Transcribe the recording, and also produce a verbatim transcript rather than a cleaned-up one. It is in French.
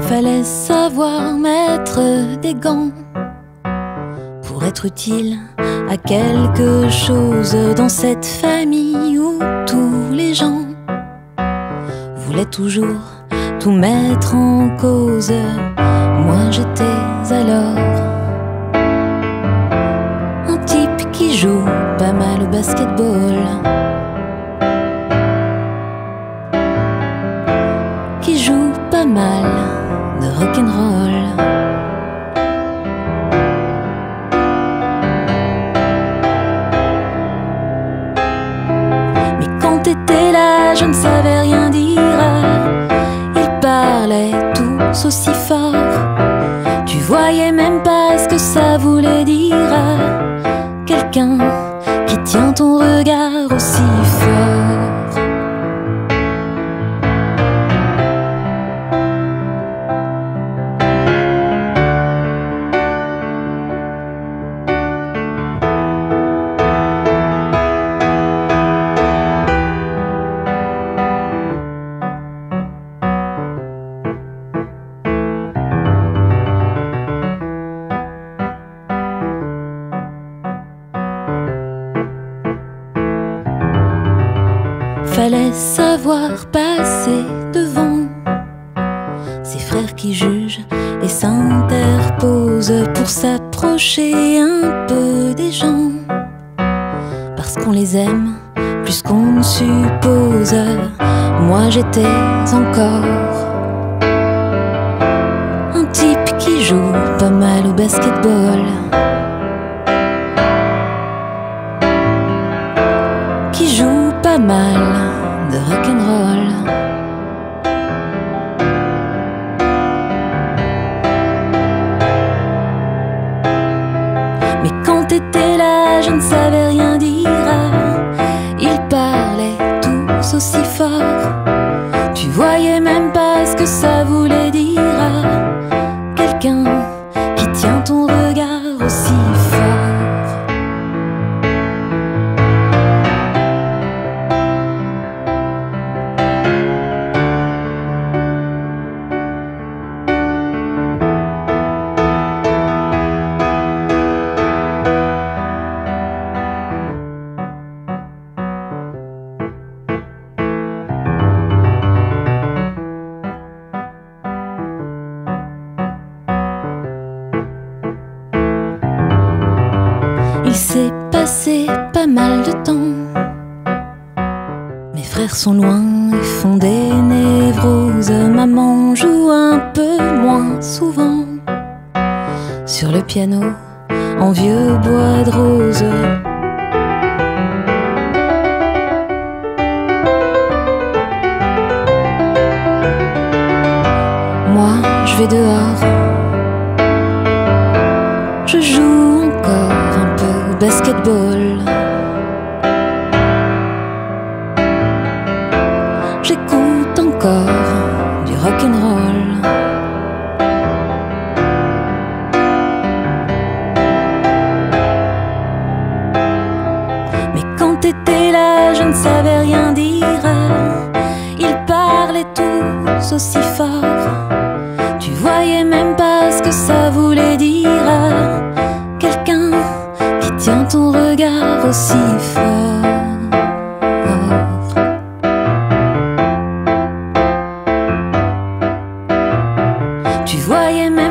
Fallait savoir mettre des gants pour être utile à quelque chose dans cette famille où tous les gens voulaient toujours tout mettre en cause. Moi j'étais alors un type qui joue pas mal au basketball, qui joue pas mal de rock'n'roll. Mais quand t'étais là, je ne savais rien dire. Ils parlaient tous aussi fort, tu voyais même pas ce que ça voulait dire. Quelqu'un qui tient ton regard aussi fort. Fallait savoir passer devant ces frères qui jugent et s'interposent pour s'approcher un peu des gens, parce qu'on les aime plus qu'on ne suppose. Moi j'étais encore un type qui joue pas mal au basketball, qui joue pas mal de rock'n'roll. Mais quand t'étais là, je ne savais rien dire. Ils parlaient tous aussi fort, tu voyais même pas ce que ça voulait dire. Quelqu'un qui tient ton regard aussi fort. Il s'est passé pas mal de temps, mes frères sont loin et font des névroses. Maman joue un peu moins souvent sur le piano en vieux bois de rose. Moi je vais dehors, je joue encore un peu au basketball, j'écoute encore du rock'n'roll. Mais quand t'étais là, je ne savais rien dire. Ils parlaient tous aussi fort, tu voyais même pas ce que ça voulait dire. Quelqu'un qui tient ton regard aussi fort. Tu voyais même